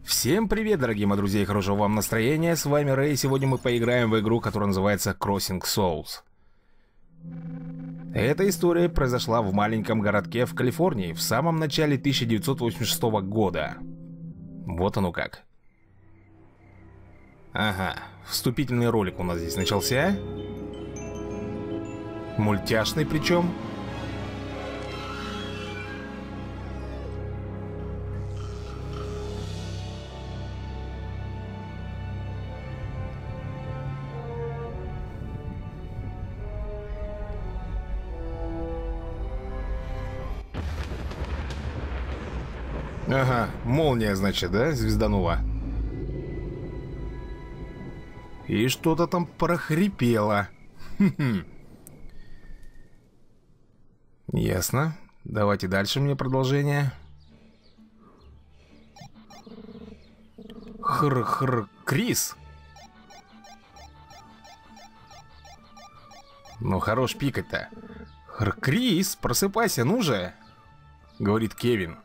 Всем привет, дорогие мои друзья, и хорошего вам настроения. С вами Рэй. Сегодня мы поиграем в игру, которая называется Crossing Souls. Эта история произошла в маленьком городке в Калифорнии в самом начале 1986 года. Вот оно как. Ага, вступительный ролик у нас здесь начался. Мультяшный причем. Ага, молния, значит, да, звезданула. И что-то там прохрипело. Ясно. Давайте дальше мне продолжение. Крис. Ну, хорош пикать-то. Крис, просыпайся, ну же, говорит Кевин.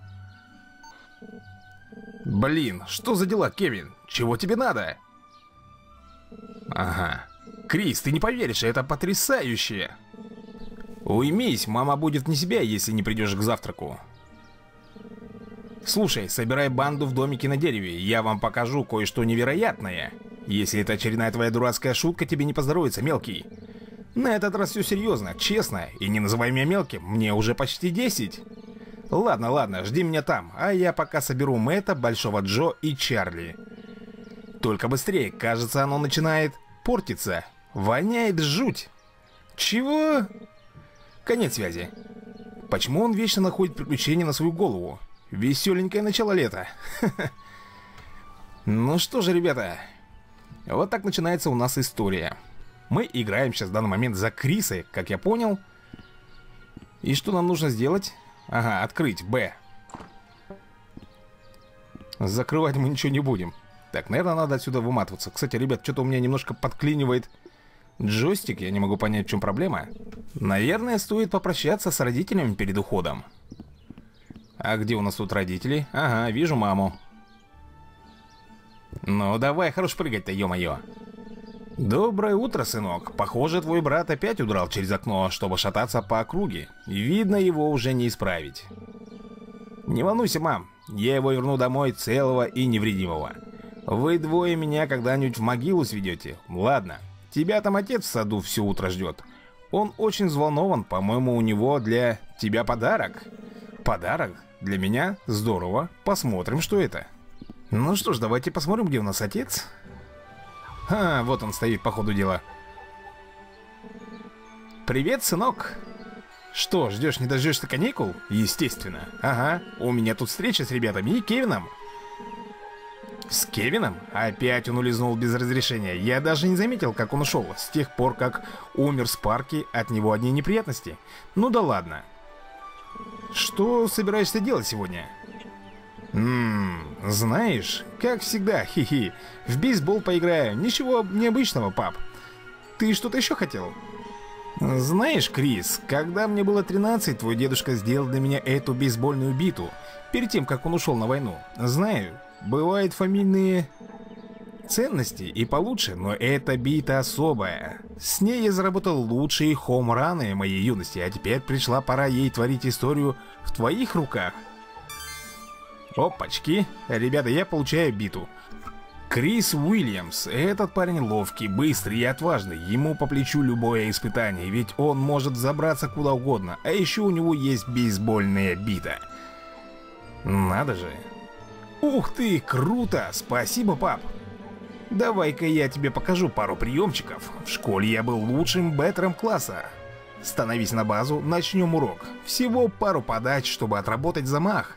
Блин, что за дела, Кевин? Чего тебе надо? Ага. Крис, ты не поверишь, это потрясающе. Уймись, мама будет вне себя, если не придешь к завтраку. Слушай, собирай банду в домике на дереве. Я вам покажу кое-что невероятное. Если это очередная твоя дурацкая шутка, тебе не поздоровится, мелкий. На этот раз все серьезно, честно. И не называй меня мелким, мне уже почти 10. Ладно, ладно, жди меня там, а я пока соберу Мэтта, Большого Джо и Чарли. Только быстрее, кажется, оно начинает портиться. Воняет жуть. Чего? Конец связи. Почему он вечно находит приключения на свою голову? Веселенькое начало лета. Ну что же, ребята, вот так начинается у нас история. Мы играем сейчас в данный момент за Криса, как я понял. И что нам нужно сделать? Ага, открыть, Б. Закрывать мы ничего не будем. Так, наверное, надо отсюда выматываться. Кстати, ребят, что-то у меня немножко подклинивает джойстик. Я не могу понять, в чем проблема. Наверное, стоит попрощаться с родителями перед уходом. А где у нас тут родители? Ага, вижу маму. Ну, давай, хорош прыгать-то, ё-моё. Доброе утро, сынок. Похоже, твой брат опять удрал через окно, чтобы шататься по округе. Видно, его уже не исправить. Не волнуйся, мам. Я его верну домой целого и невредимого. Вы двое меня когда-нибудь в могилу сведете? Ладно. Тебя там отец в саду все утро ждет. Он очень взволнован. По-моему, у него для тебя подарок. Подарок? Для меня? Здорово. Посмотрим, что это. Ну что ж, давайте посмотрим, где у нас отец. А, вот он стоит, по ходу дела. Привет, сынок. Что, ждешь, не дождешься каникул? Естественно. Ага, у меня тут встреча с ребятами и Кевином. С Кевином? Опять он улизнул без разрешения. Я даже не заметил, как он ушел. С тех пор, как умер Спарки, от него одни неприятности. Ну да ладно. Что собираешься делать сегодня? Знаешь, как всегда, хи-хи. В бейсбол поиграю. Ничего необычного, пап. Ты что-то еще хотел? Знаешь, Крис, когда мне было 13, твой дедушка сделал для меня эту бейсбольную биту. Перед тем, как он ушел на войну. Знаю, бывают фамильные ценности и получше, но эта бита особая. С ней я заработал лучшие хоум-раны моей юности, а теперь пришла пора ей творить историю в твоих руках. Опачки. Ребята, я получаю биту. Крис Уильямс. Этот парень ловкий, быстрый и отважный. Ему по плечу любое испытание, ведь он может забраться куда угодно. А еще у него есть бейсбольная бита. Надо же. Ух ты, круто. Спасибо, пап. Давай-ка я тебе покажу пару приемчиков. В школе я был лучшим бэттером класса. Становись на базу, начнем урок. Всего пару подач, чтобы отработать замах.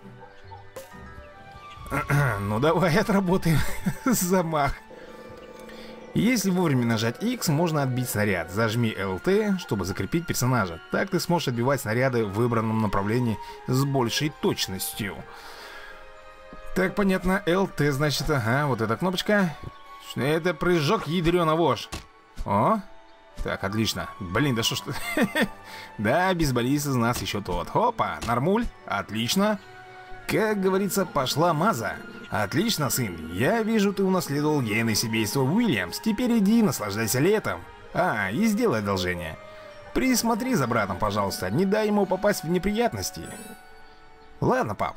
Ну давай отработаем замах. Если вовремя нажать X, можно отбить снаряд. Зажми LT, чтобы закрепить персонажа. Так ты сможешь отбивать снаряды в выбранном направлении с большей точностью. Так, понятно, LT, значит, ага, вот эта кнопочка. Это прыжок, ядрёна вошь. О, так, отлично. Блин, да что ж ты... Да, бейсболист из нас еще тот. Опа, нормуль, отлично. Как говорится, пошла маза. Отлично, сын. Я вижу, ты унаследовал гены семейства Уильямс. Теперь иди, наслаждайся летом. И сделай одолжение. Присмотри за братом, пожалуйста. Не дай ему попасть в неприятности. Ладно, пап.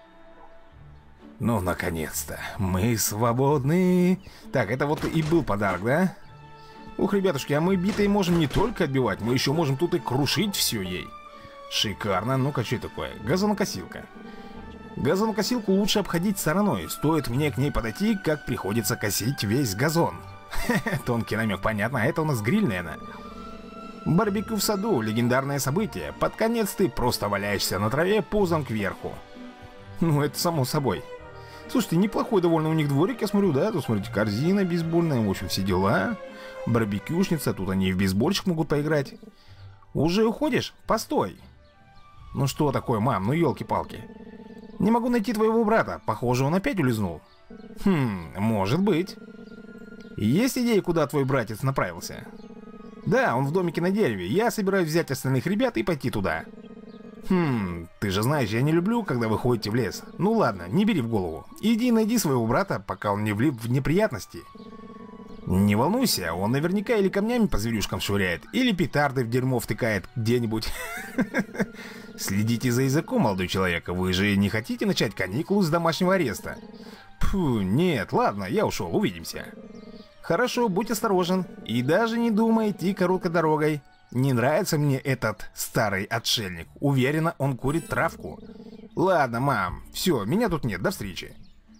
Ну, наконец-то. Мы свободны. Так, это вот и был подарок, да? Ух, ребятушки, а мы битой можем не только отбивать, мы еще можем тут и крушить все ей. Шикарно. Ну-ка, что это такое? Газонокосилка. Газонокосилку лучше обходить стороной. Стоит мне к ней подойти, как приходится косить весь газон. Тонкий намек, понятно. А это у нас гриль, наверное. Барбекю в саду. Легендарное событие. Под конец ты просто валяешься на траве пузом кверху. Ну, это само собой. Слушайте, неплохой довольно у них дворик, я смотрю, да? Тут, смотрите, корзина бейсбольная, в общем, все дела. Барбекюшница, тут они и в бейсбольчик могут поиграть. Уже уходишь? Постой. Ну что такое, мам? Ну, елки-палки. Не могу найти твоего брата. Похоже, он опять улизнул. Может быть. Есть идеи, куда твой братец направился? Да, он в домике на дереве. Я собираюсь взять остальных ребят и пойти туда. Ты же знаешь, я не люблю, когда вы ходите в лес. Ну ладно, не бери в голову. Иди найди своего брата, пока он не влип в неприятности. Не волнуйся, он наверняка или камнями по зверюшкам швыряет, или петарды в дерьмо втыкает где-нибудь. Следите за языком, молодой человек. Вы же не хотите начать каникулу с домашнего ареста? Фу, нет, ладно, я ушел, увидимся. Хорошо, будь осторожен. И даже не думай идти короткой дорогой. Не нравится мне этот старый отшельник. Уверена, он курит травку. Ладно, мам, все, меня тут нет, до встречи.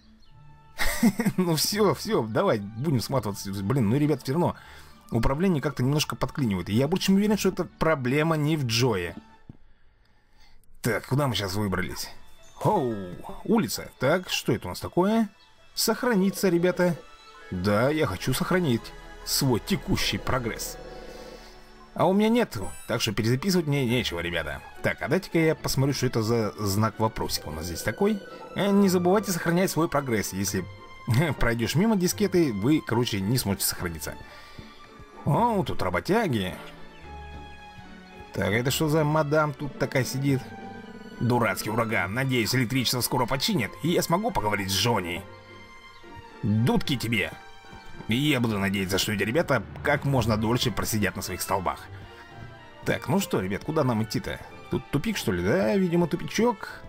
Ну все, давай, будем сматываться. Блин, ну, ребят, все равно управление как-то немножко подклинивает. И я больше уверен, что это проблема не в Джое. Так, куда мы сейчас выбрались? Оу, улица. Так, что это у нас такое? Сохраниться, ребята. Да, я хочу сохранить свой текущий прогресс. А у меня нету, так что перезаписывать мне нечего, ребята. Так, а дайте-ка я посмотрю, что это за знак вопросика у нас здесь такой. Не забывайте сохранять свой прогресс. Если пройдешь мимо дискеты, вы, короче, не сможете сохраниться. О, тут работяги. Так, это что за мадам тут такая сидит? Дурацкий ураган. Надеюсь, электричество скоро починят, и я смогу поговорить с Джонни. Дудки тебе. И я буду надеяться, что эти ребята как можно дольше просидят на своих столбах. Так, ну что, ребят, куда нам идти-то? Тут тупик, что ли, да? Видимо, тупичок.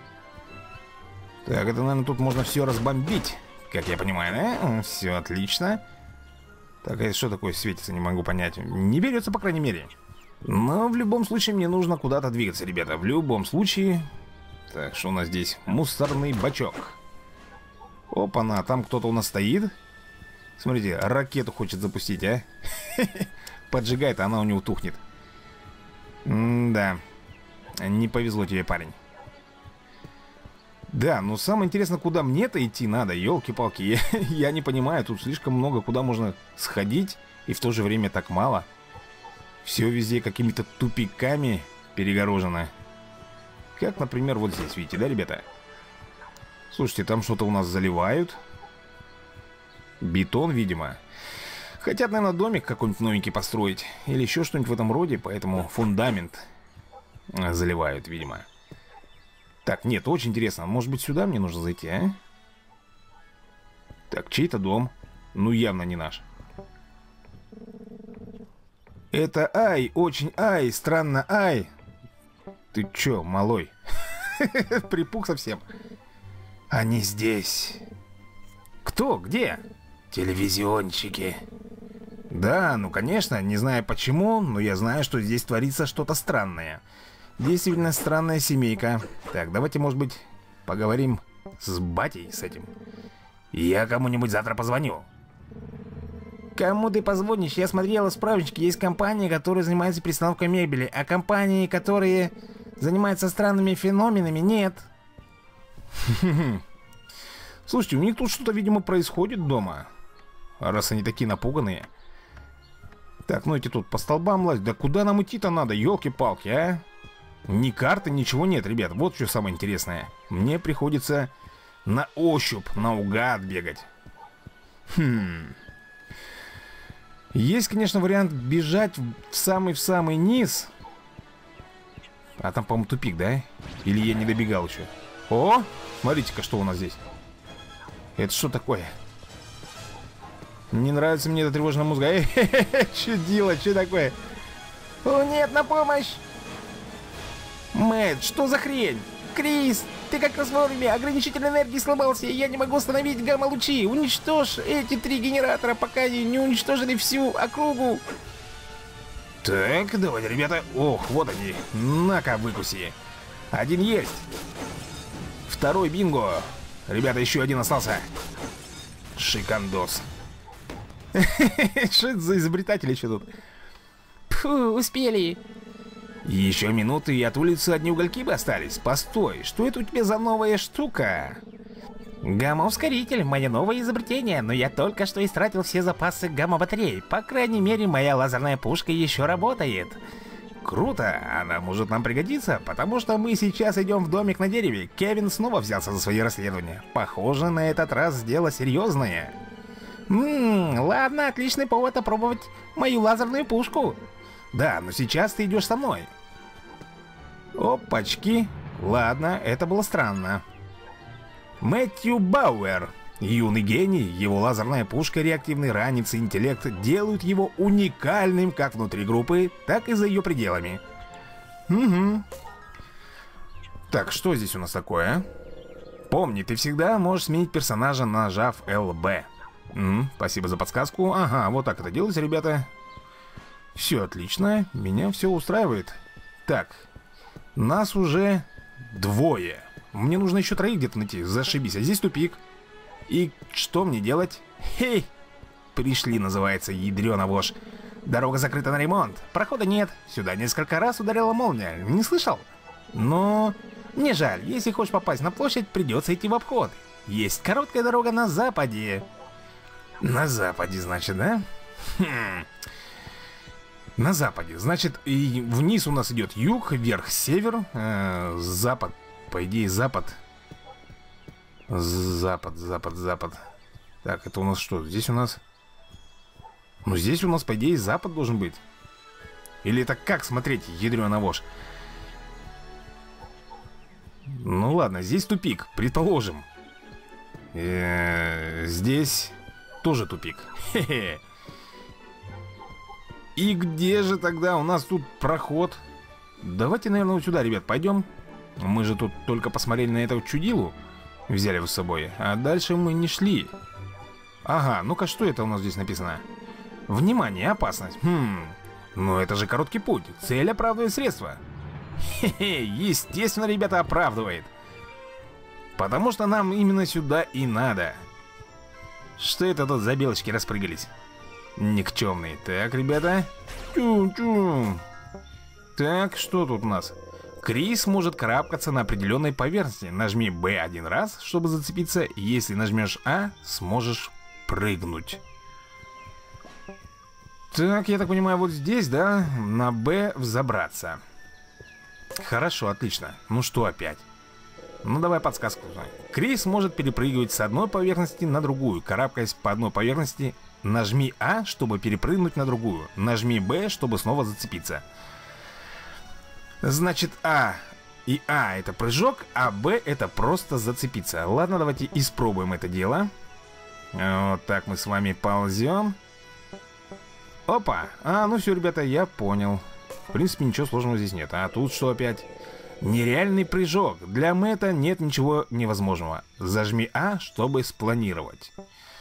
Так, это, наверное, тут можно все разбомбить, как я понимаю, да? Все отлично. Так, а что такое светится, не могу понять. Не берется, по крайней мере. Но в любом случае мне нужно куда-то двигаться, ребята. В любом случае. Так, что у нас здесь? Мусорный бачок. Опа-на, там кто-то у нас стоит. Смотрите, ракету хочет запустить, а? Поджигает, а она у него тухнет. Да. Не повезло тебе, парень. Да, но самое интересное, куда мне-то идти надо, елки-палки. Я не понимаю, тут слишком много, куда можно сходить, и в то же время так мало. Все везде какими-то тупиками перегорожено. Как, например, вот здесь, видите, да, ребята? Слушайте, там что-то у нас заливают. Бетон, видимо. Хотят, наверное, домик какой-нибудь новенький построить. Или еще что-нибудь в этом роде, поэтому фундамент заливают, видимо. Так, нет, очень интересно. Может быть, сюда мне нужно зайти, а? Так, чей-то дом. Ну, явно не наш. Это ай, очень ай, странно ай. Ты чё, малой? Припух совсем. Они здесь. Кто? Где? Телевизионщики. Да, ну конечно, не знаю почему, но я знаю, что здесь творится что-то странное. Действительно странная семейка. Так, давайте, может быть, поговорим с батей, с этим. Я кому-нибудь завтра позвоню. Кому ты позвонишь? Я смотрела справочники. Есть компании, которые занимаются перестановкой мебели, а компании, которые занимаются странными феноменами, нет. Слушайте, у них тут что-то, видимо, происходит дома. Раз они такие напуганные. Так, ну эти тут по столбам лазят. Да куда нам идти-то надо, елки-палки, а? Ни карты, ничего нет, ребят. Вот что самое интересное. Мне приходится на ощупь, наугад бегать. Есть, конечно, вариант бежать в самый низ. А там, по-моему, тупик, да? Или я не добегал еще? О, смотрите-ка, что у нас здесь. Это что такое? Не нравится мне эта тревожная музыка. Чудило, что такое? О, нет, на помощь! Мэтт, что за хрень? Крис, ты как раз вовремя. Ограничитель энергии сломался, и я не могу остановить гамма-лучи. Уничтожь эти 3 генератора, пока они не уничтожили всю округу. Так, давайте, ребята. Ох, вот они. На-ка, выкуси. Один есть. Второй бинго. Ребята, еще один остался. Шикандос. Что это за изобретатели еще тут? Фу, успели. Еще минуты, и от улицы одни угольки бы остались. Постой, что это у тебя за новая штука? Гамма-ускоритель, мое новое изобретение, но я только что истратил все запасы гамма-батарей. По крайней мере, моя лазерная пушка еще работает. Круто, она может нам пригодиться, потому что мы сейчас идем в домик на дереве. Кевин снова взялся за свои расследования. Похоже, на этот раз дело серьезное. Ладно, отличный повод опробовать мою лазерную пушку. Да, но сейчас ты идешь со мной. Опачки. Ладно, это было странно. Мэтью Бауэр. Юный гений, его лазерная пушка, реактивный ранец и интеллект делают его уникальным как внутри группы, так и за ее пределами. Угу. Так, что здесь у нас такое? Помни, ты всегда можешь сменить персонажа, нажав ЛБ. Спасибо за подсказку. Ага, вот так это делается, ребята. Все отлично, меня все устраивает. Так, нас уже 2. Мне нужно еще 3 где-то найти, зашибись. А здесь тупик. И что мне делать? Хей! Пришли, называется, ядрёна вошь. Дорога закрыта на ремонт. Прохода нет. Сюда несколько раз ударила молния. Не слышал? Но... не жаль. Если хочешь попасть на площадь, придется идти в обход. Есть короткая дорога на западе. На западе, значит, да? На западе. Значит, и вниз у нас идет юг, вверх север, запад. По идее, запад. Запад, запад, запад. Так, это у нас что? Здесь у нас... ну, здесь у нас, по идее, запад должен быть. Или это как смотреть, ядрёна вошь? Ну ладно, здесь тупик, предположим. Здесь тоже тупик. Хе-хе. И где же тогда у нас тут проход? Давайте, наверное, вот сюда, ребят, пойдем. Мы же тут только посмотрели на эту чудилу. Взяли его с собой, а дальше мы не шли. Ага, ну-ка, что это у нас здесь написано? Внимание, опасность. Ну это же короткий путь. Цель оправдывает средства. Хе-хе, естественно, ребята, оправдывает. Потому что нам именно сюда и надо. Что это тут за белочки распрыгались? Никчемные. Так, ребята. Чу-чу. Так, что тут у нас? Крис может карабкаться на определенной поверхности. Нажми Б 1 раз, чтобы зацепиться. Если нажмешь А, сможешь прыгнуть. Так, я так понимаю, вот здесь, да? На Б взобраться. Хорошо, отлично. Ну что опять? Ну давай подсказку. Крис может перепрыгивать с одной поверхности на другую. Карабкаясь по одной поверхности, нажми А, чтобы перепрыгнуть на другую. Нажми Б, чтобы снова зацепиться. Значит, А и А это прыжок, а Б это просто зацепиться. Ладно, давайте испробуем это дело. Вот так мы с вами ползем. Опа, ну все, ребята, я понял. В принципе, ничего сложного здесь нет. А тут что опять? Нереальный прыжок. Для Мэтта нет ничего невозможного. Зажми А, чтобы спланировать.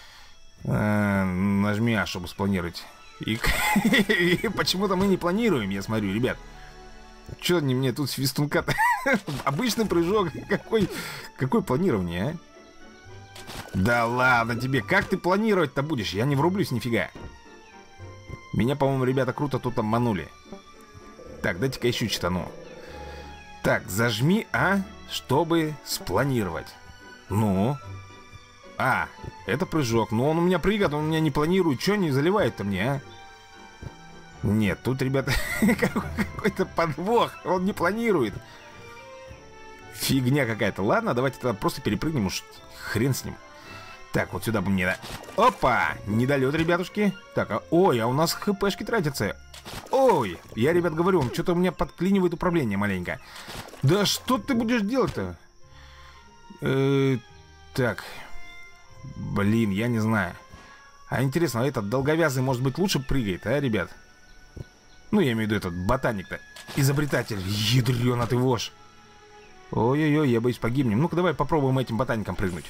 Нажми А, чтобы спланировать. И почему-то мы не планируем, я смотрю, ребят. Чё они мне тут свистунка-то? Обычный прыжок. Какое планирование, а? Да ладно тебе, как ты планировать-то будешь? Я не врублюсь нифига. Меня, по-моему, ребята круто тут обманули. Так, дайте-ка еще читану. Так, зажми А, чтобы спланировать. Ну? А, это прыжок. Но он у меня прыгает, он у меня не планирует. Чё не заливает-то мне, а? Нет, тут, ребята, какой-то подвох. Он не планирует. Фигня какая-то. Ладно, давайте тогда просто перепрыгнем. Уж хрен с ним. Так, вот сюда бы мне... Опа! Недолет, ребятушки. Так, ой, а у нас хпшки тратятся. Ой, я, ребят, говорю вам, что-то у меня подклинивает управление маленько. Да что ты будешь делать-то? Так. Блин, я не знаю. А интересно, этот долговязый, может быть, лучше прыгает, а, ребят? Ну, я имею в виду этот ботаник-то. Изобретатель. Ядрёна ты вошь. Ой-ой-ой, я боюсь, погибнем. Ну-ка, давай попробуем этим ботаником прыгнуть.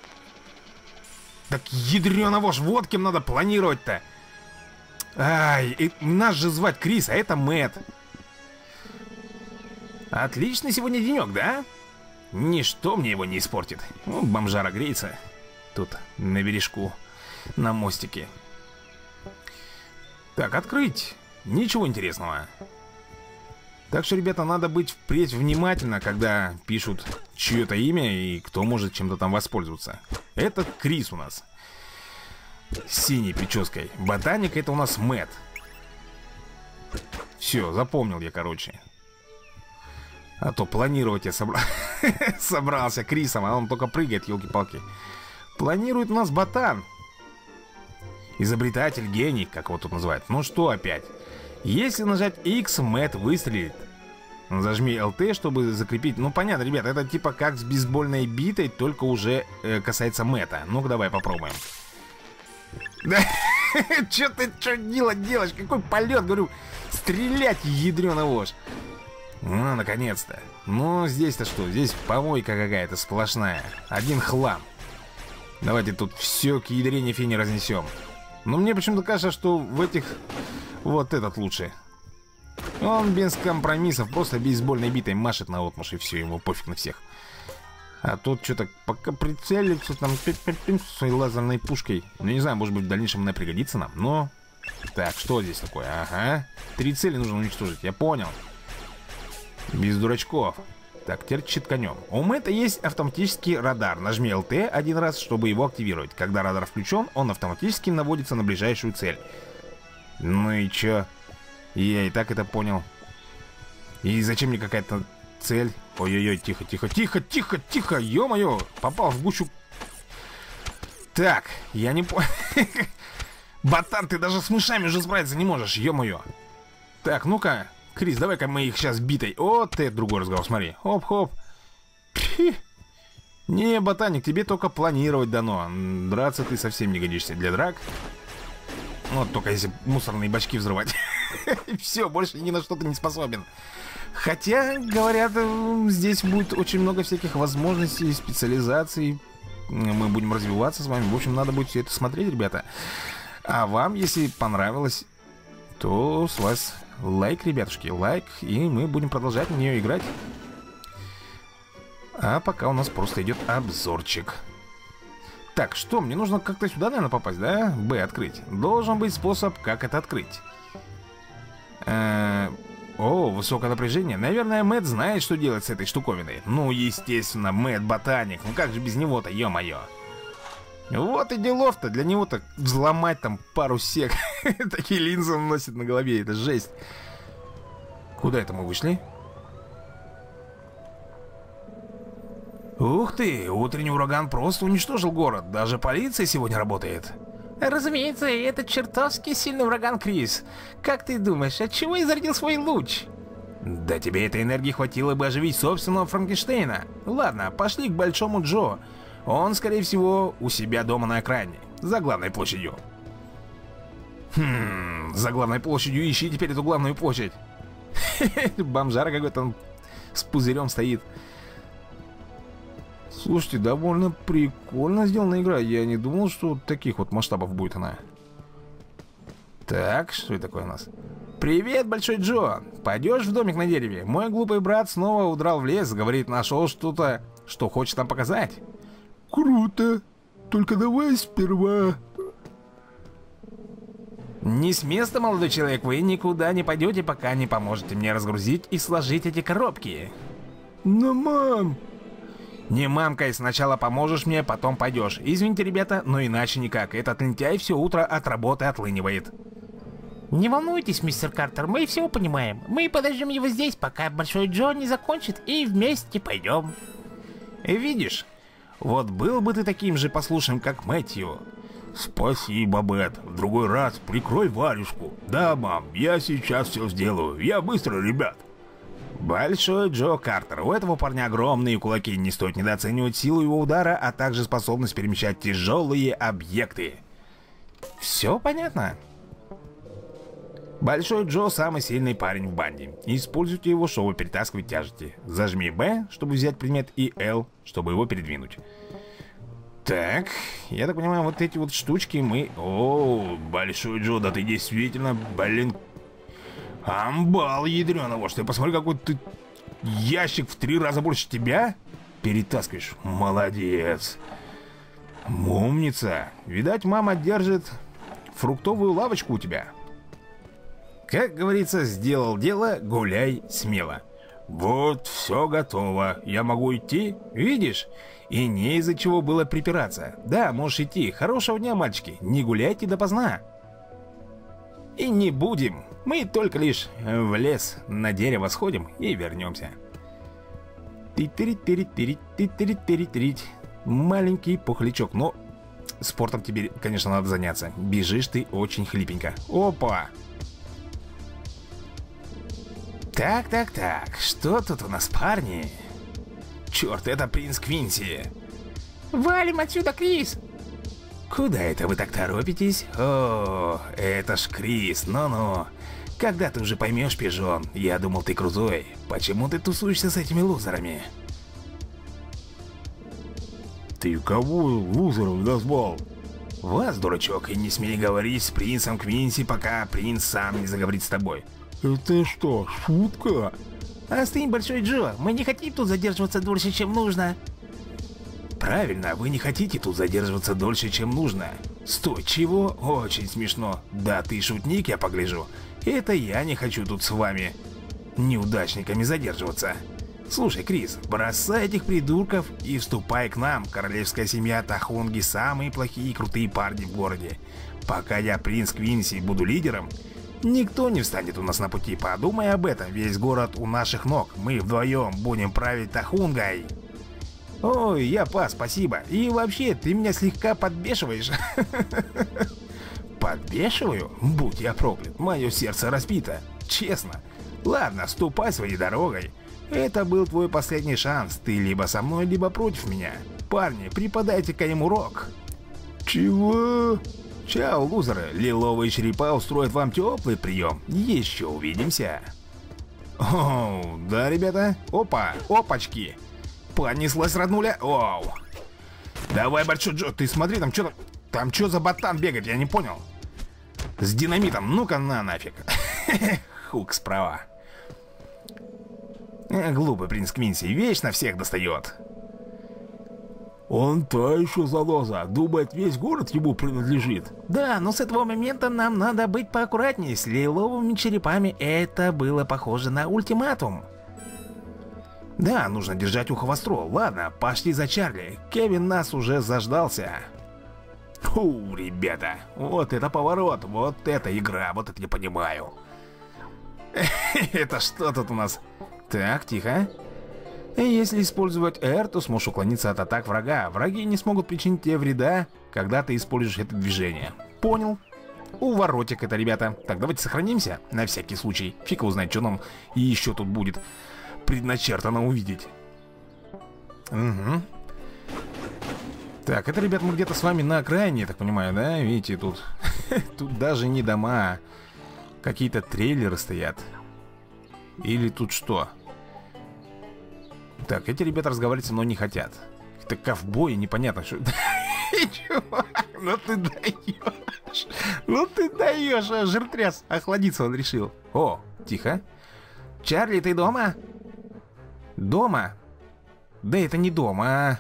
Так ядрёна вошь, вот кем надо планировать-то. Ай, и нас же звать Крис, а это Мэтт. Отличный сегодня денек, да? Ничто мне его не испортит. Ну, бомжара греется. Тут, на бережку, на мостике. Так, открыть. Ничего интересного. Так что, ребята, надо быть впредь внимательно, когда пишут чье-то имя и кто может чем-то там воспользоваться. Это Крис у нас. С синей прической. Ботаник это у нас Мэтт. Все, запомнил я, короче. А то планировать я собрался Крисом, а он только прыгает, елки-палки. Планирует у нас ботан. Изобретатель, гений, как его тут называют. Ну что опять? Если нажать X, Мэтт выстрелит. Зажми LT, чтобы закрепить. Ну понятно, ребят, это типа как с бейсбольной битой, только уже касается Мэтта. Ну-ка давай попробуем. Да, что ты делаешь? Какой полет, говорю. Стрелять, ядрёна вошь. Ну, наконец-то. Ну, здесь-то что? Здесь помойка какая-то сплошная. Один хлам. Давайте тут все к ядрене фени разнесем. Но мне почему-то кажется, что в этих... Вот этот лучше. Он без компромиссов, просто бейсбольной битой машет наотмашь, и все, ему пофиг на всех. А тут что-то пока прицелится там своей лазерной пушкой. Ну, не знаю, может быть, в дальнейшем она пригодится нам, но... Так, что здесь такое? Ага. 3 цели нужно уничтожить, я понял. Без дурачков. Так, теперь читканем. У Мэтта есть автоматический радар. Нажми LT один раз, чтобы его активировать. Когда радар включен, он автоматически наводится на ближайшую цель. Ну и чё? Я и так это понял. И зачем мне какая-то цель? Ой-ой-ой, тихо, ё-моё. Попал в гущу. Так, я не понял. Ботан, ты даже с мышами уже справиться не можешь, ё-моё. Так, ну-ка, Крис, давай-ка мы их сейчас битой. О, ты, другой разговор, смотри. Хоп-хоп. Не, ботаник, тебе только планировать дано. Драться ты совсем не годишься для драк. Вот только если мусорные бачки взрывать. Все, больше ни на что ты не способен. Хотя, говорят, здесь будет очень много всяких возможностей, специализаций. Мы будем развиваться с вами. В общем, надо будет все это смотреть, ребята. А вам, если понравилось, то с вас лайк, ребятушки, лайк. И мы будем продолжать в нее играть. А пока у нас просто идет обзорчик. Так, что, мне нужно как-то сюда, наверное, попасть, да? Б, открыть. Должен быть способ, как это открыть. О, высокое напряжение. Наверное, Мэтт знает, что делать с этой штуковиной. Ну, естественно, Мэтт ботаник. Ну как же без него-то, ё-моё. Вот и делов-то. Для него-то взломать там пару сек. Такие линзы он носит на голове, это жесть. Куда это мы вышли? Ух ты, утренний ураган просто уничтожил город. Даже полиция сегодня работает. Разумеется, это чертовски сильный ураган, Крис. Как ты думаешь, от чего изродил свой луч? Да тебе этой энергии хватило бы оживить собственного Франкенштейна. Ладно, пошли к Большому Джо. Он, скорее всего, у себя дома на окраине, за главной площадью. За главной площадью ищи теперь эту главную площадь. Бомжара какой-то, он с пузырем стоит. Слушайте, довольно прикольно сделана игра. Я не думал, что таких вот масштабов будет она. Так, что это такое у нас? Привет, Большой Джо. Пойдешь в домик на дереве? Мой глупый брат снова удрал в лес. Говорит, нашел что-то, что хочет нам показать. Круто. Только давай сперва... Не с места, молодой человек. Вы никуда не пойдете, пока не поможете мне разгрузить и сложить эти коробки. Но, мам... Не мамкай, сначала поможешь мне, потом пойдешь. Извините, ребята, но иначе никак. Этот лентяй все утро от работы отлынивает. Не волнуйтесь, мистер Картер, мы все понимаем. Мы подождем его здесь, пока Большой Джо не закончит, и вместе пойдем. Видишь, вот был бы ты таким же послушным, как Мэтью. Спасибо, Бет. В другой раз прикрой варежку. Да, мам, я сейчас все сделаю. Я быстро, ребят. Большой Джо Картер. У этого парня огромные кулаки. Не стоит недооценивать силу его удара, а также способность перемещать тяжелые объекты. Все понятно? Большой Джо самый сильный парень в банде. Используйте его, чтобы перетаскивать тяжести. Зажми Б, чтобы взять предмет, и L, чтобы его передвинуть. Так, я так понимаю, вот эти вот штучки мы... О, Большой Джо, да ты действительно, блин... Амбал ядреного, что ты посмотри, какой ты ящик в 3 раза больше тебя перетаскиваешь. Молодец. Умница. Видать, мама держит фруктовую лавочку у тебя. Как говорится, сделал дело, гуляй смело. Вот, все готово. Я могу идти? Видишь? И не из-за чего было припираться. Да, можешь идти. Хорошего дня, мальчики. Не гуляйте допоздна. И не будем. Мы только лишь в лес на дерево сходим и вернемся. Ти-тирит-тирит-тирит-ти-тирит-тирит-тирит. Маленький пухлячок. Но спортом тебе, конечно, надо заняться. Бежишь ты очень хлипенько. Опа! Так. Что тут у нас, парни? Черт, это принц Квинси. Валим отсюда, Крис! Куда это вы так торопитесь? О, это ж Крис, ну-ну. Когда ты уже поймешь, пижон? Я думал, ты крутой. Почему ты тусуешься с этими лузерами? Ты кого лузеров назвал? Вас, дурачок, и не смей говорить с принцем Квинси, пока принц сам не заговорит с тобой. Это что, шутка? Остынь, Большой Джо, мы не хотим тут задерживаться дольше, чем нужно. Правильно, вы не хотите тут задерживаться дольше, чем нужно. Стой, чего? Очень смешно. Да ты шутник, я погляжу. Это я не хочу тут с вами, неудачниками, задерживаться. Слушай, Крис, бросай этих придурков и вступай к нам. Королевская семья Тахунги самые плохие и крутые парни в городе. Пока я принц Квинси буду лидером, никто не встанет у нас на пути. Подумай об этом, весь город у наших ног. Мы вдвоем будем править Тахунгой. Ой, я пас, спасибо. И вообще, ты меня слегка подбешиваешь. Подбешиваю? Будь я проклят, мое сердце разбито. Честно. Ладно, ступай своей дорогой. Это был твой последний шанс. Ты либо со мной, либо против меня. Парни, преподайте-ка им урок. Чего? Чао, лузеры. Лиловые черепа устроят вам теплый прием. Еще увидимся. О, да, ребята. Опа, опачки. Понеслась, роднуля. Оу. Давай, Большой Джо, ты смотри, там что-то... Там что за ботан бегает, я не понял. С динамитом, ну-ка на нафиг. Хук справа. Глупый принц Квинси, вечно всех достает. Он та еще заноза, думает, весь город ему принадлежит. Да, но с этого момента нам надо быть поаккуратнее с лиловыми черепами. Это было похоже на ультиматум. Да, нужно держать ухо востро. Ладно, пошли за Чарли. Кевин нас уже заждался. Фу, ребята, вот это поворот, вот это игра, вот это я понимаю. Это что тут у нас? Так, тихо. Если использовать R, то сможешь уклониться от атак врага. Враги не смогут причинить тебе вреда, когда ты используешь это движение. Понял. Уворотик это, ребята. Так, давайте сохранимся, на всякий случай. Фиг его знает, что нам еще тут будет предначертано увидеть. Угу. Так, это, ребят, мы где-то с вами на окраине, я так понимаю, да? Видите, тут тут даже не дома, а какие-то трейлеры стоят. Или тут что? Так, эти ребята разговаривать со мной не хотят. Это ковбои, непонятно, что... Чувак, ну ты даешь. Ну ты даешь, жиртряс. Охладиться он решил. О, тихо. Чарли, ты дома? Дома? Да это не дома, а...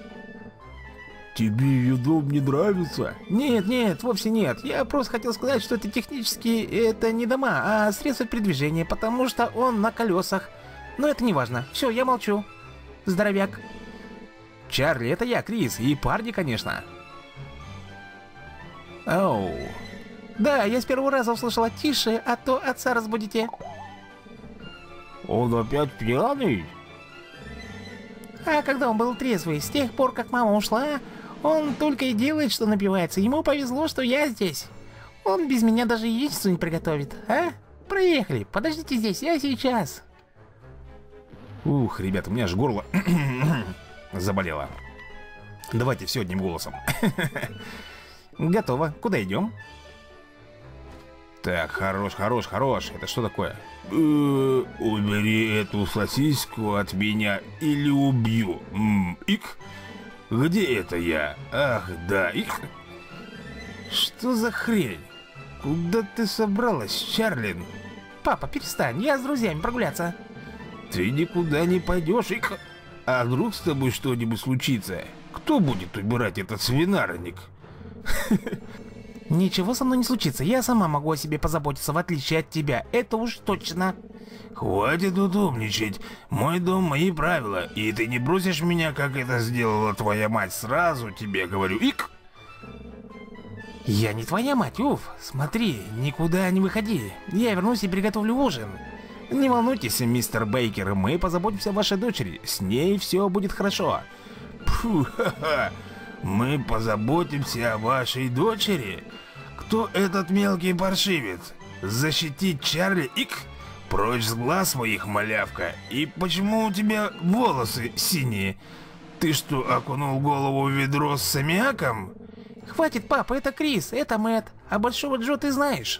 Тебе ее дом не нравится? Нет, вовсе нет. Я просто хотел сказать, что это технически это не дома, а средство передвижения, потому что он на колесах. Но это не важно. Все, я молчу. Здоровяк. Чарли, это я, Крис, и парни, конечно. Оу. Да, я с первого раза услышала тише, а то отца разбудите. Он опять пьяный? А когда он был трезвый, с тех пор, как мама ушла, он только и делает, что напивается. Ему повезло, что я здесь. Он без меня даже яичницу не приготовит, а? Проехали, подождите здесь, я сейчас. Ух, ребята, у меня аж горло заболело. Давайте все одним голосом. Готово. Куда идем? Так, хорош. Это что такое? Убери эту сосиску от меня или убью. Ик? Где это я? Ах, да, ик. Что за хрень? Куда ты собралась, Чарлин? Папа, перестань, я с друзьями прогуляться. Ты никуда не пойдешь, ик. А вдруг с тобой что-нибудь случится? Кто будет убирать этот свинарник? Ничего со мной не случится, я сама могу о себе позаботиться, в отличие от тебя, это уж точно. Хватит тут умничать. Мой дом, мои правила. И ты не бросишь меня, как это сделала твоя мать. Сразу тебе говорю. Ик! Я не твоя мать, уф. Смотри, никуда не выходи. Я вернусь и приготовлю ужин. Не волнуйтесь, мистер Бейкер, мы позаботимся о вашей дочери. С ней все будет хорошо. Фу, ха-ха. Мы позаботимся о вашей дочери? Кто этот мелкий паршивец? Защитить Чарли, ик? Прочь с глаз моих, малявка. И почему у тебя волосы синие? Ты что, окунул голову в ведро с аммиаком? Хватит, папа, это Крис, это Мэтт. А Большого Джо ты знаешь.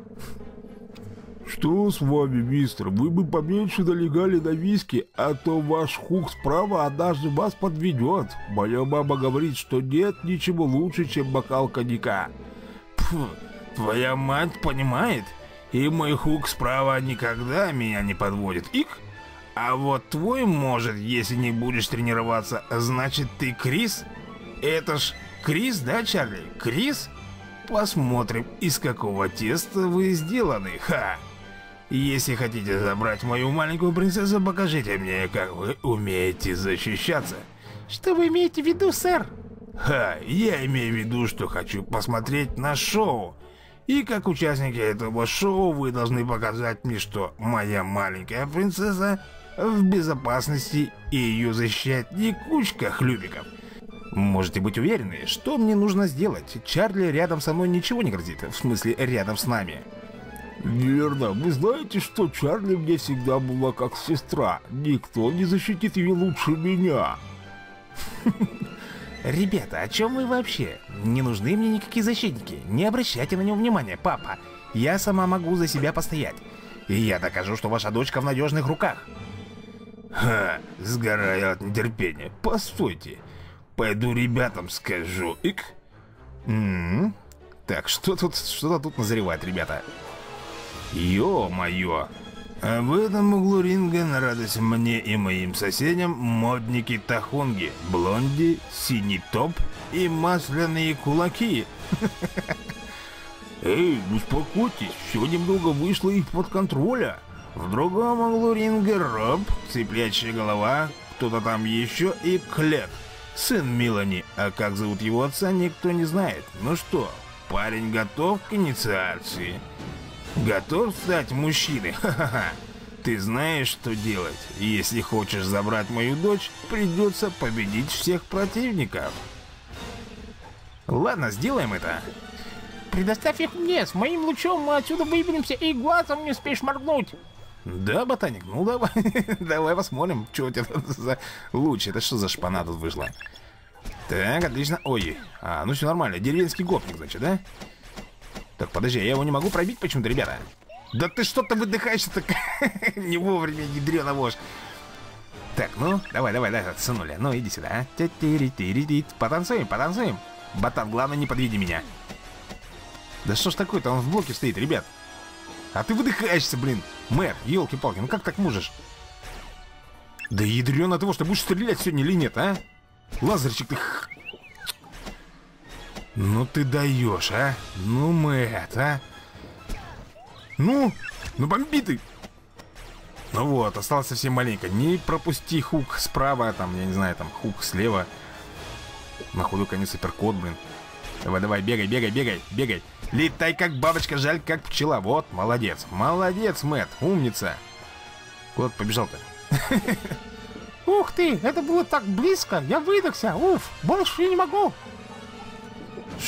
Что с вами, мистер? Вы бы поменьше налегали на виски, а то ваш хук справа однажды вас подведет. Моя мама говорит, что нет ничего лучше, чем бокал коньяка. Фу, твоя мать понимает? И мой хук справа никогда меня не подводит. Ик? А вот твой может, если не будешь тренироваться. Значит, ты Крис? Это ж Крис, да, Чарли? Крис? Посмотрим, из какого теста вы сделаны. Ха! Если хотите забрать мою маленькую принцессу, покажите мне, как вы умеете защищаться. Что вы имеете в виду, сэр? Ха, я имею в виду, что хочу посмотреть на шоу. И как участники этого шоу вы должны показать мне, что моя маленькая принцесса в безопасности и ее защищает не кучка хлюпиков. Можете быть уверены, что мне нужно сделать. Чарли рядом со мной ничего не грозит, в смысле рядом с нами. Верно, вы знаете, что Чарли мне всегда была как сестра. Никто не защитит ее лучше меня. Ребята, о чем вы вообще? Не нужны мне никакие защитники. Не обращайте на него внимания, папа. Я сама могу за себя постоять. И я докажу, что ваша дочка в надежных руках. Ха, сгораю от нетерпения. Постойте. Пойду ребятам скажу. Ик. Так, что-то тут назревает, ребята. Ё-моё. А в этом углу ринга на радость мне и моим соседям модники Тахонги, блонди, синий топ и масляные кулаки. Эй, успокойтесь, все немного вышло из-под контроля. В другом углу ринга Роб, цыплячья голова, кто-то там еще и Клет, сын Мелани. А как зовут его отца, никто не знает. Ну что, парень готов к инициации? Готов стать мужчиной? Ха-ха-ха. Ты знаешь, что делать. Если хочешь забрать мою дочь, придется победить всех противников. Ладно, сделаем это. Предоставь их мне, с моим лучом мы отсюда выберемся и глазом не успеешь моргнуть. Да, ботаник, ну давай, давай посмотрим, что у тебя за луч. Это что за шпана тут вышла? Так, отлично. Ой, ну все нормально, деревенский гопник, значит, да? Так, подожди, я его не могу пробить почему-то, ребята. Да ты что-то выдыхаешься-то не вовремя, ядрёна вошь. Так, ну, давай, сынуля, ну иди сюда, а. Потанцуем. Ботан, главное, не подведи меня. Да что ж такое-то, он в блоке стоит, ребят. А ты выдыхаешься, блин. Мэр, елки-палки, ну как так можешь? Да ядрёна того, что будешь стрелять сегодня или нет, а? Лазерчик ты... Ну ты даешь, а? Ну, Мэтт, а? Ну бомби ты! Ну вот, осталось совсем маленько. Не пропусти хук справа, там, я не знаю, там, хук слева. На ходу, конечно, суперкот, блин. Давай, бегай. Летай как бабочка, жаль как пчела. Вот, молодец, Мэтт, умница. Куда ты побежал-то? Ух ты, это было так близко, я выдохся, уф, больше я не могу.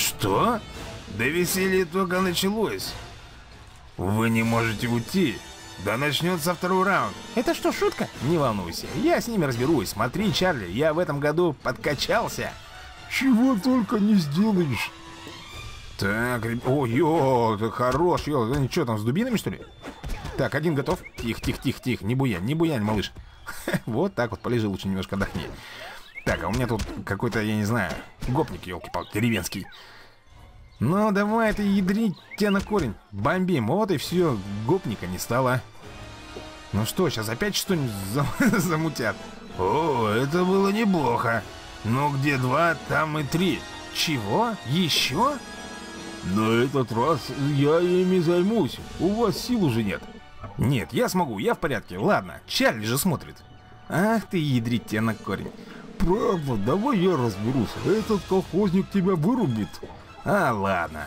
Что? Да веселье только началось. Вы не можете уйти. Да начнется второй раунд. Это что, шутка? Не волнуйся, я с ними разберусь. Смотри, Чарли, я в этом году подкачался. Чего только не сделаешь. Так, о, ё, ты хорош, ё, ну что там, с дубинами, что ли? Так, один готов. Тихо, тихо, тихо, тихо, не буянь, малыш. Вот так вот, полежи, лучше немножко отдохни. Так, а у меня тут какой-то, я не знаю, гопник, ёлки-палки, деревенский. Ну, давай ты, ядрить тебя на корень. Бомбим, вот и все, гопника не стало. Ну что, сейчас опять что-нибудь замутят? О, это было неплохо. Но где 2, там и 3. Чего? Еще? На этот раз я ими займусь. У вас сил уже нет. Нет, я смогу, я в порядке. Ладно, Чарли же смотрит. Ах ты, ядрить тебя на корень. Правда, давай я разберусь. Этот колхозник тебя вырубит. А, ладно.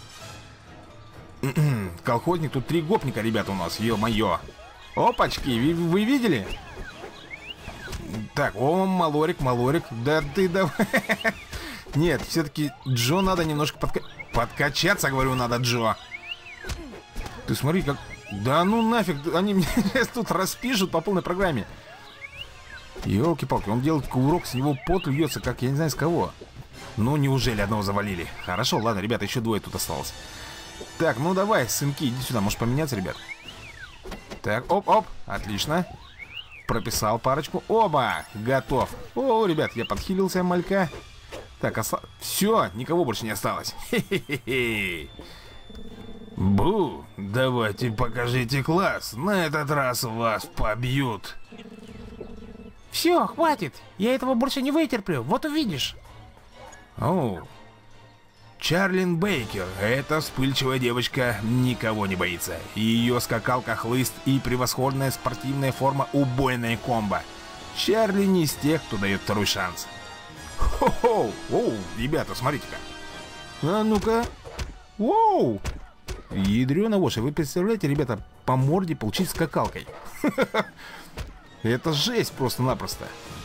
Колхозник, тут 3 гопника, ребята, у нас, ё-моё. Опачки, вы видели? Так, о, Малорик, да ты давай. Нет, все-таки Джо надо немножко подкачаться, говорю, надо, Джо. Ты смотри, как... Да ну нафиг, они мне тут распишут по полной программе. Ёлки-палки, он делает кувырок, с него пот льется, как я не знаю с кого. Ну неужели одного завалили? Хорошо, ладно, ребята, еще 2 тут осталось. Так, ну давай, сынки, иди сюда, может поменяться, ребят. Так, оп-оп, отлично. Прописал парочку. Оба! Готов. О, ребят, я подхилился, малька. Так, все, никого больше не осталось. Хе-хе-хе. Бу, давайте покажите класс. На этот раз вас побьют. Все, хватит. Я этого больше не вытерплю. Вот увидишь. О, Чарлин Бейкер. Эта вспыльчивая девочка никого не боится. Ее скакалка хлыст и превосходная спортивная форма убойная комбо. Чарли не из тех, кто дает второй шанс. Хо-хо! Оу, ребята, смотрите-ка. А ну-ка. Воу! Ядрёна вошь, вы представляете, ребята, по морде получить скакалкой. Это жесть просто-напросто.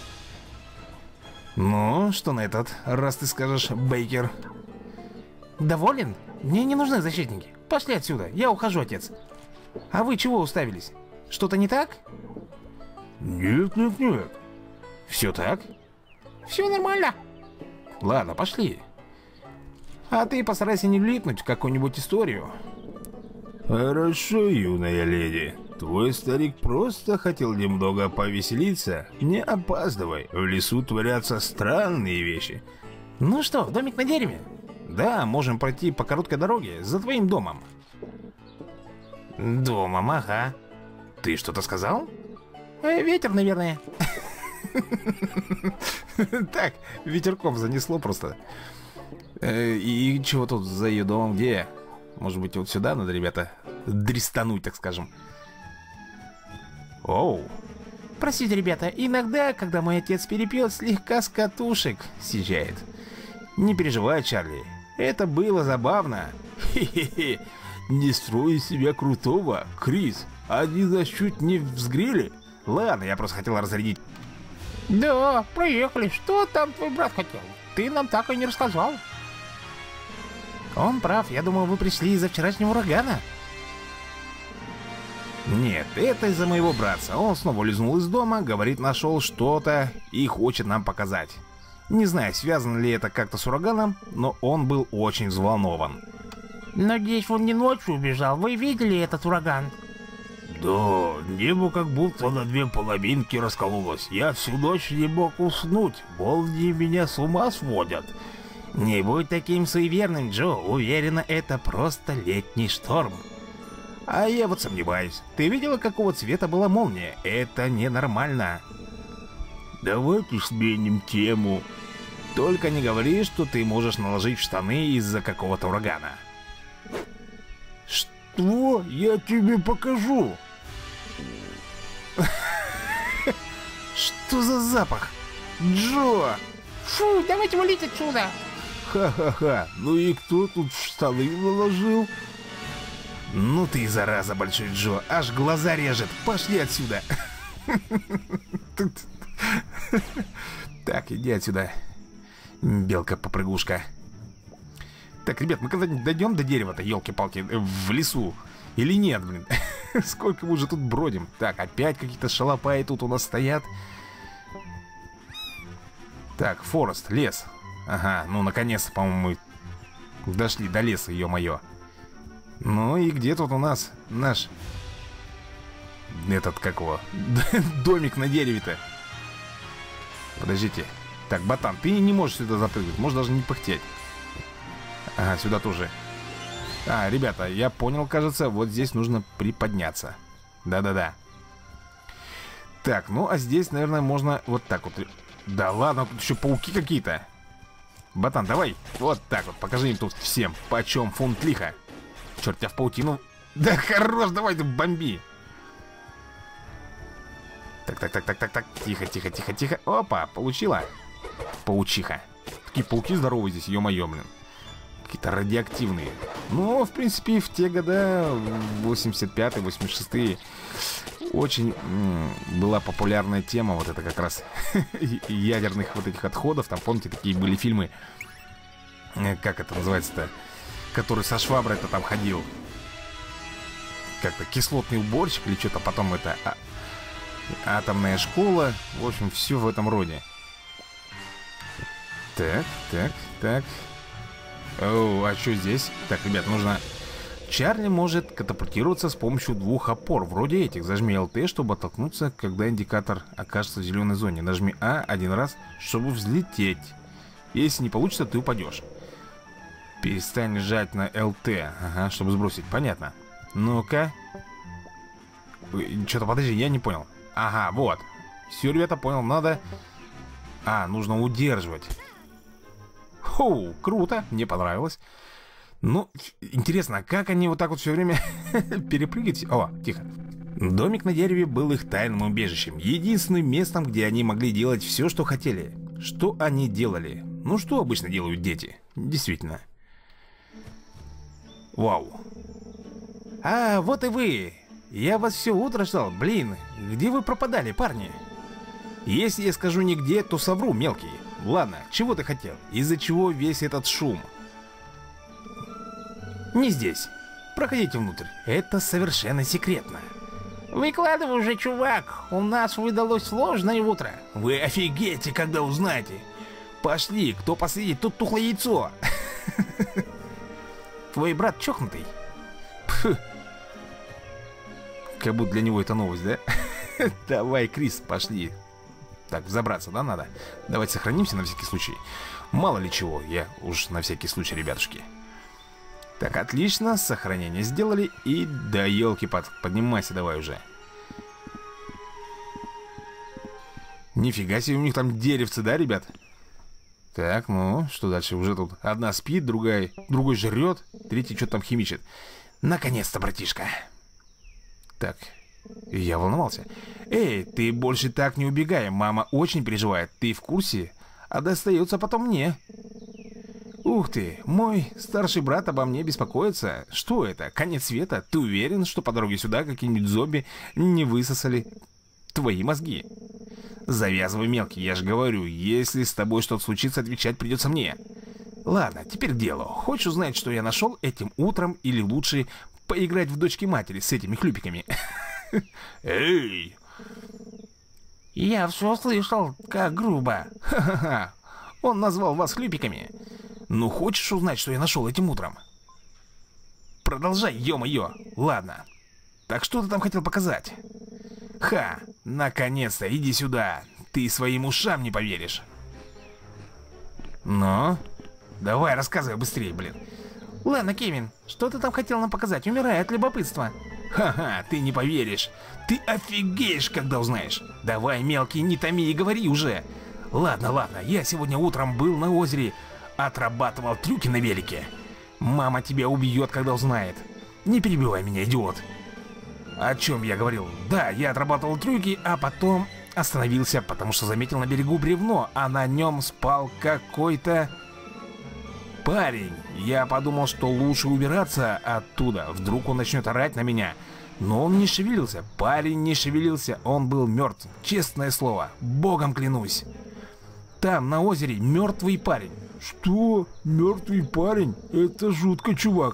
Ну, что на этот, раз ты скажешь, Бейкер? Доволен? Мне не нужны защитники. Пошли отсюда, я ухожу, отец. А вы чего уставились? Что-то не так? Нет. Все так? Все нормально. Ладно, пошли. А ты постарайся не влипнуть в какую-нибудь историю. Хорошо, юная леди. Твой старик просто хотел немного повеселиться. Не опаздывай, в лесу творятся странные вещи. Ну что, домик на дереве? Да, можем пройти по короткой дороге за твоим домом. Домом, ага. Ты что-то сказал? Ветер, наверное. Так, ветерком занесло просто. И чего тут за ее домом? Где? Может быть, вот сюда надо, ребята, дристануть, так скажем. Оу. Простите, ребята, иногда, когда мой отец перепьет, слегка с катушек съезжает. Не переживай, Чарли. Это было забавно. Хе-хе-хе. Не строй из себя крутого, Крис. Они нас чуть не взгрели. Ладно, я просто хотел разрядить. Да, проехали. Что там твой брат хотел? Ты нам так и не рассказал. Он прав, я думал, вы пришли из-за вчерашнего урагана. Нет, это из-за моего братца. Он снова улизнул из дома, говорит, нашел что-то и хочет нам показать. Не знаю, связано ли это как-то с ураганом, но он был очень взволнован. Надеюсь, он не ночью убежал. Вы видели этот ураган? Да, небо как будто на 2 половинки раскололось. Я всю ночь не мог уснуть. Молнии меня с ума сводят. Не будь таким суеверным, Джо. Уверена, это просто летний шторм. А я вот сомневаюсь. Ты видела, какого цвета была молния? Это ненормально. Давайте сменим тему. Только не говори, что ты можешь наложить в штаны из-за какого-то урагана. Что? Я тебе покажу. Что за запах? Джо! Фу, давайте валить отсюда. Ха-ха-ха. Ну и кто тут штаны наложил? Ну ты зараза, большой Джо. Аж глаза режет. Пошли отсюда. Так, иди отсюда. Белка-попрыгушка. Так, ребят, мы когда-нибудь дойдем до дерева-то, елки-палки, в лесу? Или нет, блин? Сколько мы уже тут бродим? Так, опять какие-то шалопаи тут у нас стоят. Так, Форест, лес. Ага, ну наконец-то, по-моему, мы дошли до леса, ё-моё. Ну и где тут у нас наш... Этот, как его? Домик на дереве-то. Подождите. Так, ботан, ты не можешь сюда запрыгнуть. Можешь даже не пыхтеть. Ага, сюда тоже. А, ребята, я понял, кажется, вот здесь нужно приподняться. Да-да-да. Так, ну а здесь, наверное, можно вот так вот. Да ладно, тут еще пауки какие-то. Ботан, давай. Вот так вот, покажи им тут всем, почем фунт лиха. Черт, тебя в паутину. Да хорош, давай ты бомби. Так. Тихо. Опа, получила. Паучиха. Такие пауки здоровые здесь, ё-моё, блин. Какие-то радиоактивные. Ну, в принципе, в те года, 85-й, 86-й, очень была популярная тема, вот это как раз ядерных вот этих отходов. Там, помните, такие были фильмы, как это называется-то, который со шваброй-то там ходил. Как-то кислотный уборщик или что-то, потом это атомная школа. В общем, все в этом роде. Так. О, а что здесь? Так, ребят, нужно... Чарли может катапультироваться с помощью двух опор, вроде этих. Зажми ЛТ, чтобы оттолкнуться, когда индикатор окажется в зеленой зоне. Нажми А один раз, чтобы взлететь. Если не получится, ты упадешь. Перестань жать на ЛТ, ага, чтобы сбросить. Понятно. Ну-ка. Что-то, подожди, я не понял. Ага, вот. Все, ребята, понял, надо... нужно удерживать. Хоу, круто, мне понравилось. Ну, интересно, как они вот так вот все время перепрыгивать? О, тихо. Домик на дереве был их тайным убежищем. Единственным местом, где они могли делать все, что хотели. Что они делали? Ну, что обычно делают дети? Действительно. Вау. А, вот и вы. Я вас все утро ждал. Блин, где вы пропадали, парни? Если я скажу нигде, то совру, мелкий. Ладно, чего ты хотел? Из-за чего весь этот шум? Не здесь. Проходите внутрь. Это совершенно секретно. Выкладывай уже, чувак. У нас выдалось сложное утро. Вы офигеете, когда узнаете. Пошли, кто последний, тот тухлое яйцо. Твой брат чокнутый. Как будто для него это новость, да? Давай, Крис, пошли. Так, взобраться, да, надо? Давайте сохранимся на всякий случай. Мало ли чего, я уж на всякий случай, ребятушки. Так, отлично, сохранение сделали. И да елки-пад, поднимайся давай уже. Нифига себе, у них там деревцы, да, ребят? Так, ну, что дальше? Уже тут одна спит, другой жрет, третий что-то там химичит. Наконец-то, братишка. Так, я волновался. Эй, ты больше так не убегай, мама очень переживает. Ты в курсе? А достается потом мне. Ух ты, мой старший брат обо мне беспокоится. Что это? Конец света? Ты уверен, что по дороге сюда какие-нибудь зомби не высосали твои мозги? Завязывай, мелкий, я же говорю, если с тобой что-то случится, отвечать придется мне. Ладно, теперь к делу. Хочешь узнать, что я нашел этим утром, или лучше поиграть в дочки-матери с этими хлюпиками? Эй! Я все слышал, как грубо. Ха-ха-ха. Он назвал вас хлюпиками. Ну, хочешь узнать, что я нашел этим утром? Продолжай, ё-моё. Ладно. Так что ты там хотел показать? Ха, наконец-то, иди сюда. Ты своим ушам не поверишь. Ну? Давай, рассказывай быстрее, блин. Ладно, Кевин, что ты там хотел нам показать? Умираю от любопытства. Ха-ха, ты не поверишь. Ты офигеешь, когда узнаешь. Давай, мелкий, не томи и говори уже. Ладно, я сегодня утром был на озере, отрабатывал трюки на велике. Мама тебя убьет, когда узнает. Не перебивай меня, идиот. О чем я говорил? Да, я отрабатывал трюки, а потом остановился, потому что заметил на берегу бревно, а на нем спал какой-то парень. Я подумал, что лучше убираться оттуда, вдруг он начнет орать на меня. Но он не шевелился, парень не шевелился, он был мертв, честное слово, богом клянусь. Там, на озере, мертвый парень. Что? Мертвый парень? Это жутко, чувак.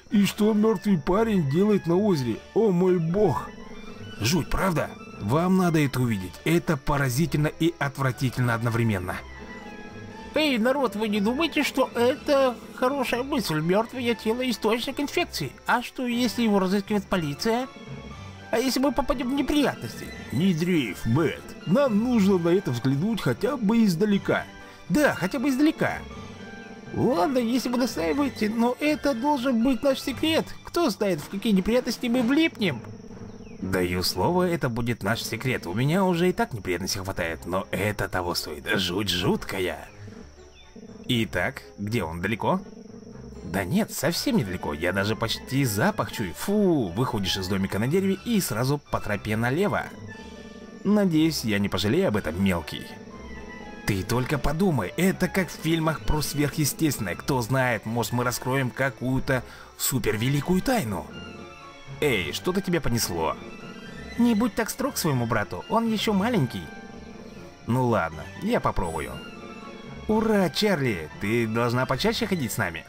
И что мертвый парень делает на озере? О мой бог! Жуть, правда? Вам надо это увидеть. Это поразительно и отвратительно одновременно. Эй, народ, вы не думаете, что это хорошая мысль? Мертвое тело — источник инфекции. А что, если его разыскивает полиция? А если мы попадем в неприятности? Не дрейф, Мэтт. Нам нужно на это взглянуть хотя бы издалека. Да, хотя бы издалека. Ладно, если вы настаиваете, но это должен быть наш секрет. Кто знает, в какие неприятности мы влипнем. Даю слово, это будет наш секрет. У меня уже и так неприятностей хватает, но это того стоит. Жуть жуткая. Итак, где он, далеко? Да нет, совсем недалеко. Я даже почти запах чую. Фу, выходишь из домика на дереве и сразу по тропе налево. Надеюсь, я не пожалею об этом, мелкий. Ты только подумай, это как в фильмах про сверхъестественное. Кто знает, может мы раскроем какую-то супервеликую тайну. Эй, что-то тебя понесло. Не будь так строг к своему брату, он еще маленький. Ну ладно, я попробую. Ура, Чарли, ты должна почаще ходить с нами.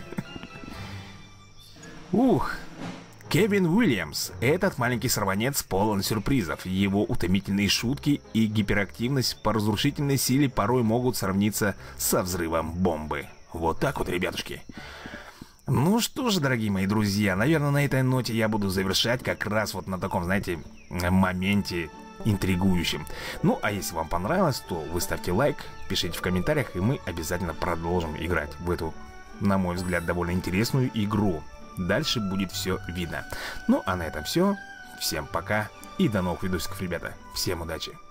Ух, Кевин Уильямс. Этот маленький сорванец полон сюрпризов. Его утомительные шутки и гиперактивность по разрушительной силе порой могут сравниться со взрывом бомбы. Вот так вот, ребятушки. Ну что же, дорогие мои друзья, наверное, на этой ноте я буду завершать как раз вот на таком, знаете, моменте интригующим. Ну, а если вам понравилось, то вы ставьте лайк, пишите в комментариях, и мы обязательно продолжим играть в эту, на мой взгляд, довольно интересную игру. Дальше будет все видно. Ну, а на этом все. Всем пока и до новых видосиков, ребята. Всем удачи.